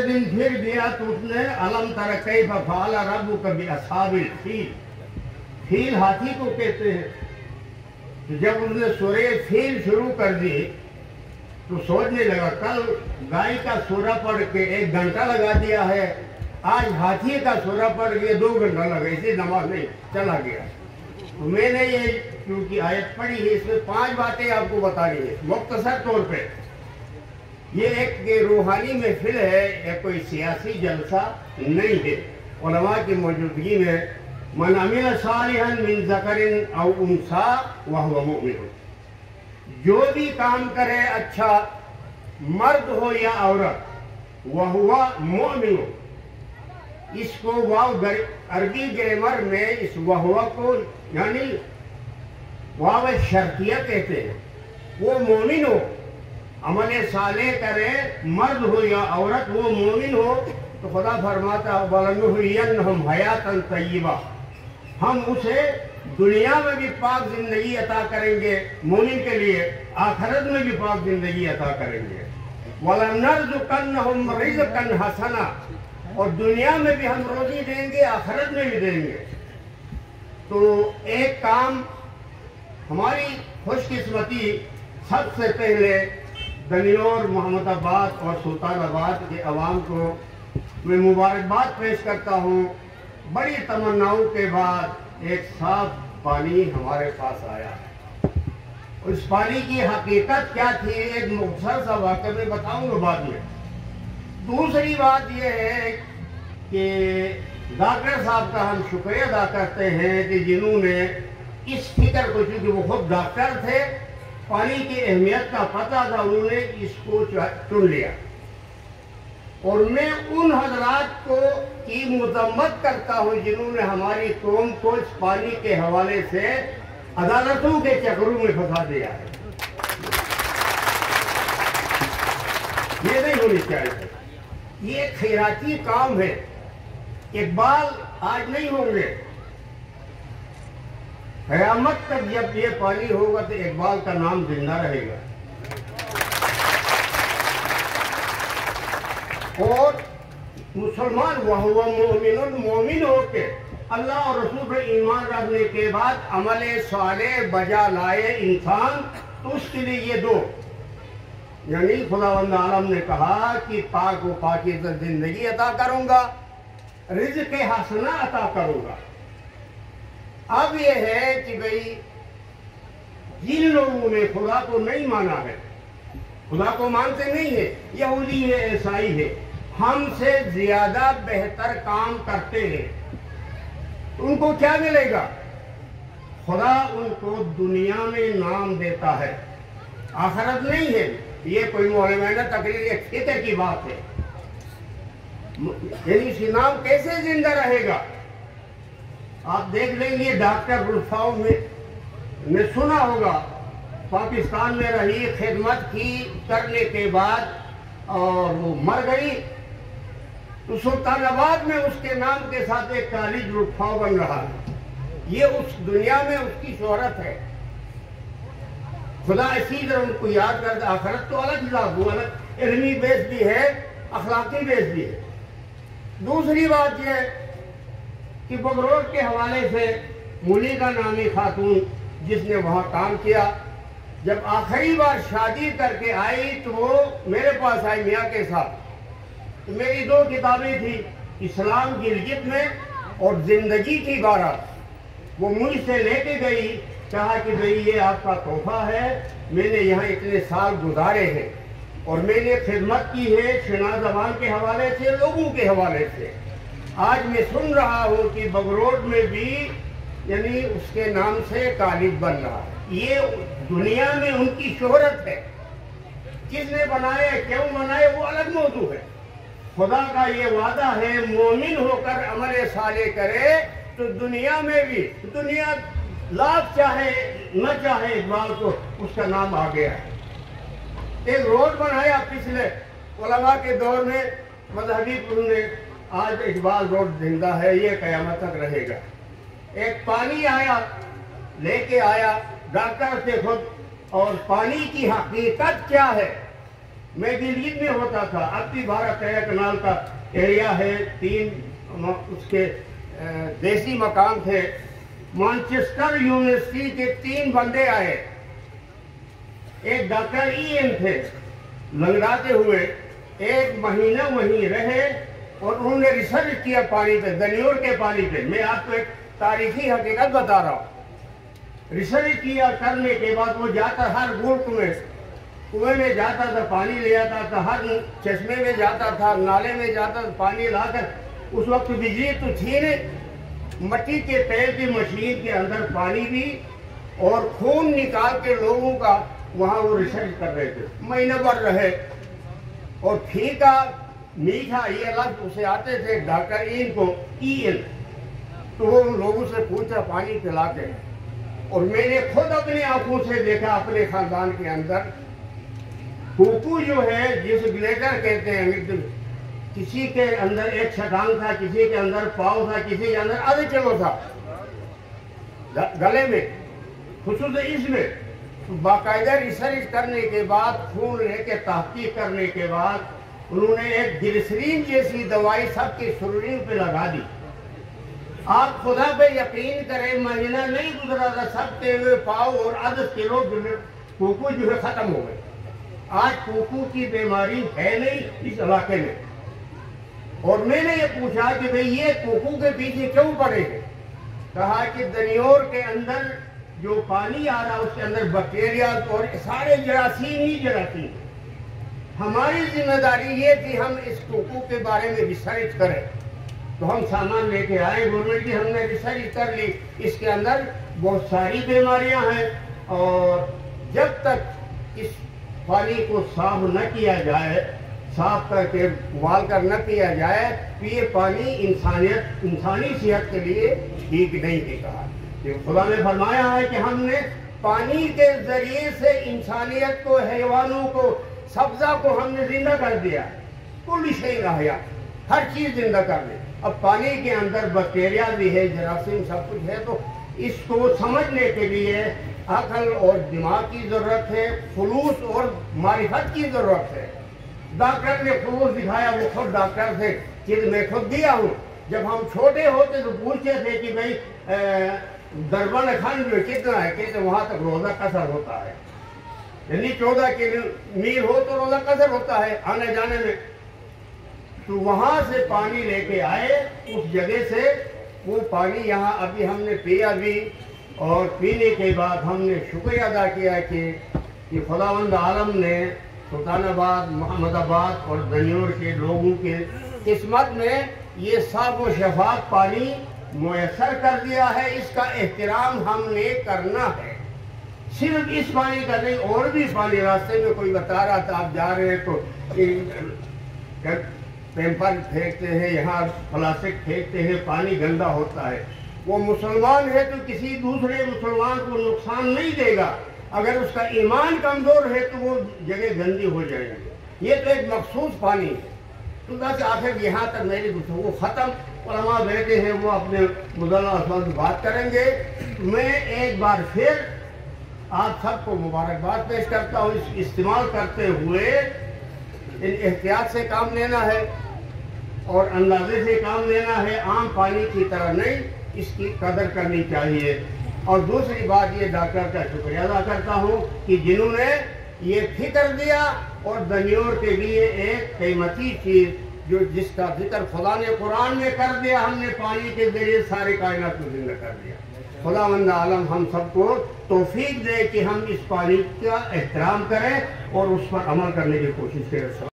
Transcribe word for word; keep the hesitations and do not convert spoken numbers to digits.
दिन फिर दिया तो उसने अलम तर कैफ फ़अल रब्बुक बिअस्हाबिल फील, फील हाथी को कहते हैं। तो जब उसने सूरे फील शुरू कर दी तो सोचने लगा, कल गाय का सूरा पढ़ के एक घंटा लगा दिया है, आज हाथी का सूरा पढ़ के दो घंटा लगा, इसी नमाज नहीं चला गया। तो मैंने ये क्योंकि आयत पढ़ी है, इसमें पांच बातें आपको बतानी है मुख्तसर तौर पे। ये एक रूहानी महफिल है, या कोई सियासी जलसा नहीं है। उलमा की मौजूदगी में मन अमिल सालिहन मिन ज़करिन औ उन्सा वहुव मुमिन, जो भी काम करे अच्छा, मर्द हो या औरत, वहुव मुमिन, इसको वाव अरबी ग्रामर में इस वहुव को यानी वाव शर्तिया कहते हैं। वो मोमिन हो, अमल साले करे, मर्द हो या औरत, वो मोमिन हो। तो खुदा फरमाता वलनुहयिन्नहुम हयातन तय्यबा, हम उसे दुनिया में भी पाक जिंदगी अता करेंगे मोमिन के लिए, आखिरत में भी पाक जिंदगी अता करेंगे। वलनरज़ुकन्नहुम रिज़्क़न हसना, और दुनिया में भी हम रोजी देंगे, आखिरत में भी देंगे। तो एक काम हमारी खुशकिस्मती, सबसे पहले दनियोर, मोहम्मदाबाद और सुल्तानाबाद के अवाम को मैं मुबारकबाद पेश करता हूँ। बड़ी तमन्नाओं के बाद एक साफ पानी हमारे पास आया है। उस पानी की हकीकत क्या थी, एक मुख्तसर सा वाक़या मैं बताऊंगा बाद में। दूसरी बात यह है कि डॉक्टर साहब का हम शुक्रिया अदा करते हैं कि जिन्होंने इस फिक्र को, चूँकि वो खुद डॉक्टर थे, पानी की अहमियत का पता था, उन्होंने इसको चुन लिया। और मैं उन हजरात को की मजम्मत करता हूँ जिन्होंने हमारी कौम को इस पानी के हवाले से अदालतों के चक्रों में फंसा दिया है। ये नहीं होनी चाहिए। ये खैराती काम है, इकबाल आज नहीं होंगे, क़यामत तक जब ये पानी होगा तो इकबाल का नाम जिंदा रहेगा। और मुसलमान वहुव मोमिनुन, मोमिन होके अल्लाह और रसूल पर ईमान रखने के बाद अमल साले बजा लाए इंसान, तो उसके लिए ये दो, यानी खुदावंद आलम ने कहा कि पाक व पाकीज़ा जिंदगी अता करूंगा, रिज़्क़ हसना अता करूंगा। अब ये है कि भाई जिन लोगों ने खुदा को नहीं माना है, खुदा को मानते नहीं है, यहूदी है, ईसाई है, हमसे ज्यादा बेहतर काम करते हैं, उनको क्या मिलेगा? खुदा उनको दुनिया में नाम देता है, आखिरत नहीं है। ये कोई मौलवाना तकरीर, एक फिक्र की बात है। यानी इस नाम कैसे जिंदा रहेगा? आप देख लेंगे डॉक्टर रुल्फाओ में ने सुना होगा, पाकिस्तान में रही, खिदमत की करने के बाद और वो मर गई, तो सुल्तानाबाद में उसके नाम के साथ एक कॉलेज रुल्फाओ बन रहा है। ये उस दुनिया में उसकी शोहरत है। खुदा इसी तरह उनको याद करता। आखिरत तो अलग हिसाब, वो अलग इल्मी बेस भी है, अखलाकी बेस भी है। दूसरी बात यह कि बगरोड के हवाले से मुनीका नामी खातून जिसने वहाँ काम किया, जब आखिरी बार शादी करके आई तो वो मेरे पास आई मियाँ के साथ। तो मेरी दो किताबें थी, इस्लाम की लिखित में और जिंदगी की बारात। वो मुझसे लेके गई, कहा कि भाई ये आपका तोहफा है, मैंने यहाँ इतने साल गुजारे हैं और मैंने खिदमत की है शिना ज़बान के हवाले से, लोगों के हवाले से। आज मैं सुन रहा हूँ कि बगरोड में भी यानी उसके नाम से कॉलेज बन रहा है। ये दुनिया में उनकी शोहरत है। किसने बनाए, क्यों बनाए, वो अलग मौजू है। खुदा का ये वादा है, मोमिन होकर अमल साले करे तो दुनिया में भी, दुनिया लाख चाहे न चाहे, इकबाल को उसका नाम आ गया है। एक रोड बनाया पिछले उलमा के दौर में मजहबी पुरुष ने, आज इकबाल रोड जिंदा है, ये कयामत तक रहेगा। एक पानी आया, लेके आया डॉक्टर से खुद, और पानी की हकीकत क्या है میں دلید میں ہوتا تھا، اب بھی بارہ تیرہ کنال کا ایریا ہے، تین اس کے دیسی مکان تھے۔ مانچسٹر یونیورسٹی کے تین بندے آئے، ایک ڈاکٹر ای ایم تھے، لنگڑاتے ہوئے ایک مہینہ وہیں رہے اور انہوں نے ریسرچ کیا پانی پہ، دنیور کے پانی پہ۔ میں آپ کو ایک تاریخی حقیقت بتا رہا ہوں۔ ریسرچ کیا کرنے کے بعد وہ جاتا ہر ملک میں کنویں میں جاتا تھا، پانی لے آتا تھا، ہر چشمے میں جاتا تھا، نالے میں جاتا تھا، پانی لا کر، اس وقت بجلی تو تھی نہیں، مٹی کے تیل کی مشین کے اندر پانی بھی اور خون نکال کے لوگوں کا وہاں وہ ریسرچ کر رہے تھے۔ مہینہ بھر رہے اور پھیکا میٹھا یہ لفظ اسے آتے تھے ڈاکٹر این کو ای ایل، تو وہ ان لوگوں سے پوچھا پانی پلا کے، اور میں نے خود اپنی آنکھوں سے دیکھا اپنے خاندان کے اندر کوکو جو ہے جس گلیٹر کہتے ہیں، کسی کے اندر ایک شٹانگ تھا، کسی کے اندر پاؤ تھا، کسی کے اندر آدھے کلو تھا گلے میں، خصوصاً اس میں باقاعدہ ریسرچ کرنے کے بعد، خون لے کے تحقیق کرنے کے بعد انہوں نے ایک گلسرین جیسی دوائی سب کے شریر پہ لگا دی۔ آپ خدا پہ یقین کریں، مہینہ نہیں گزرا تھا، سب کے ہوئے پاؤ اور آدھا کلو کوکو جو ہے ختم ہو گئے۔ آج کوکو کی بیماری ہے نہیں اس علاقے میں۔ اور میں نے یہ پوچھا کہ بھئی یہ کوکو کے پیچھے کیوں پڑے ہیں؟ کہا کہ دنیور کے اندر جو پانی آ رہا اس کے اندر بیکٹیریا اور سارے جراثیم ہی جراثیم۔ ہماری ذمہ داری یہ تھی ہم اس کوکو کے بارے میں ریسرچ کریں، تو ہم سامان لے کے آئے گورنمنٹ کی، ہم نے ریسرچ کر لی، اس کے اندر بہت ساری بیماریاں ہیں، اور جب تک اس پانی کو صاف نہ کیا جائے، صاف کر کے ابال کر نہ پیا جائے، تو یہ پانی انسانیت انسانی صحت کے لیے ٹھیک نہیں ہے۔ کہا کہ خدا نے فرمایا ہے کہ ہم نے پانی کے ذریعے سے انسانیت کو، حیوانوں کو، سبزہ کو ہم نے زندہ کر دیا، کل شیء احیا، ہر چیز زندہ کر دی۔ اب پانی کے اندر بیکٹیریا بھی ہے، جراثیم سب کچھ ہے، تو اس کو سمجھنے کے لیے عقل اور دماغ کی ضرورت ہے، خلوص اور معرفت کی ضرورت ہے۔ ڈاکٹر نے خلوص دکھایا، وہ خود ڈاکٹر تھے، چیز میں خود دیا ہوں۔ جب ہم چھوٹے ہوتے تو پوچھتے تھے کہ بھئی دربن کھنڈ جو کتنا ہے، کہتے وہاں تک روزہ قصر ہوتا ہے، یعنی چودہ کلو میل ہو تو روزہ قصر ہوتا ہے آنے جانے میں۔ تو وہاں سے پانی لے کے آئے اس جگہ سے، وہ پانی یہاں ابھی ہم نے پیا بھی، اور پینے کے بعد ہم نے شکریہ ادا کیا کہ خداوند عالم نے سلطان آباد، محمد آباد اور دنیور کے لوگوں کے قسمت میں یہ صاف و شفاف پانی میسر کر دیا ہے۔ اس کا احترام ہم نے کرنا ہے، صرف اس پانی کا نہیں، اور بھی پانی۔ راستے میں کوئی بتا رہا تھا آپ جا رہے ہیں تو پیمپر پھینکتے ہیں، یہاں پلاسٹک پھینکتے ہیں، پانی گندا ہوتا ہے۔ وہ مسلمان ہے تو کسی دوسرے مسلمان کو نقصان نہیں دے گا، اگر اس کا ایمان کمزور ہے تو وہ جگہ گندی ہو جائے گی۔ یہ تو ایک مخصوص پانی ہے۔ تو بس آخر یہاں تک میری گفتگو ختم۔ علماء بیٹھے ہیں، وہ اپنے مدلہ اسمان سے بات کریں گے۔ میں ایک بار پھر آپ سب کو مبارکباد پیش کرتا ہوں، اس استعمال کرتے ہوئے ان احتیاط سے کام لینا ہے اور اندازے سے کام لینا ہے، عام پانی کی طرح نہیں، اس کی قدر کرنی چاہیے۔ اور دوسری بات یہ ڈاکٹر کا شکریہ ادا کرتا ہوں کہ جنہوں نے یہ فکر دیا اور دنیور کے لیے ایک قیمتی چیز جو جس کا ذکر خدا نے قرآن میں کر دیا، ہم نے پانی کے ذریعے سارے کائنات کو زندہ کر دیا۔ خداوند عالم ہم سب کو توفیق دے کہ ہم اس پانی کا احترام کریں اور اس پر عمل کرنے کی کوشش کریں۔